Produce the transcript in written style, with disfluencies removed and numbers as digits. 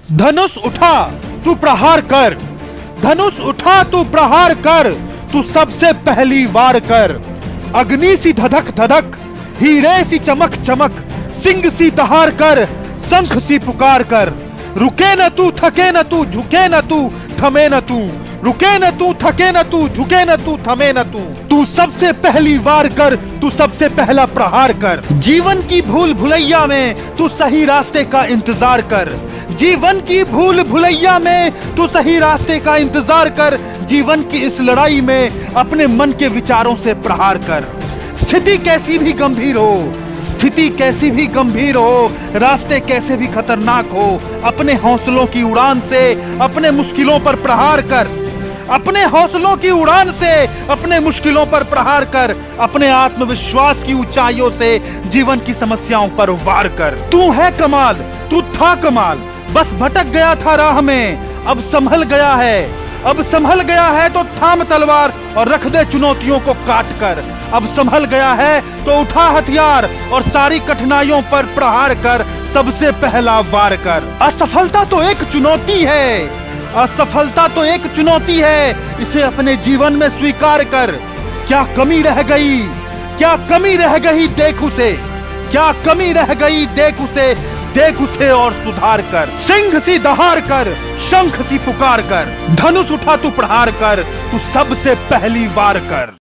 धनुष उठा तू प्रहार कर, धनुष उठा तू प्रहार कर, तू सबसे पहली वार कर। अग्नि सी धधक धधक, हीरे सी चमक चमक, सिंह सी दहाड़ कर, शंख सी पुकार कर। रुके न तू, थके न तू, झुके न तू, थमे न तू, रुके न तू, थके न तू, झुके न तू, थमे न तू। तू सबसे पहली वार कर, तू सबसे पहला प्रहार कर। जीवन की भूल भुलैया में तू सही रास्ते का इंतजार कर, जीवन की भूल भुलैया में तू सही रास्ते का इंतजार कर। जीवन की इस लड़ाई में अपने मन के विचारों से प्रहार कर। स्थिति कैसी भी गंभीर हो, स्थिति कैसी भी गंभीर हो, रास्ते कैसे भी खतरनाक हो, अपने हौसलों की उड़ान से अपने मुश्किलों पर प्रहार कर। अपने हौसलों की उड़ान से अपने मुश्किलों पर प्रहार कर। अपने आत्मविश्वास की ऊंचाइयों से जीवन की समस्याओं पर वार कर। तू है कमाल, तू था कमाल, बस भटक गया था राह में, अब संभल गया है। अब संभल गया है तो थाम तलवार और रख दे चुनौतियों को काट कर। अब संभल गया है तो उठा हथियार और सारी कठिनाइयों पर प्रहार कर। सबसे पहला वार कर। असफलता तो एक चुनौती है, असफलता तो एक चुनौती है, इसे अपने जीवन में स्वीकार कर। क्या कमी रह गई, क्या कमी रह गई देख उसे, क्या कमी रह गई देख उसे, देख उसे और सुधार कर। सिंह सी दहाड़ कर, शंख सी पुकार कर। धनुष उठा तू प्रहार कर, तू सबसे पहली वार कर।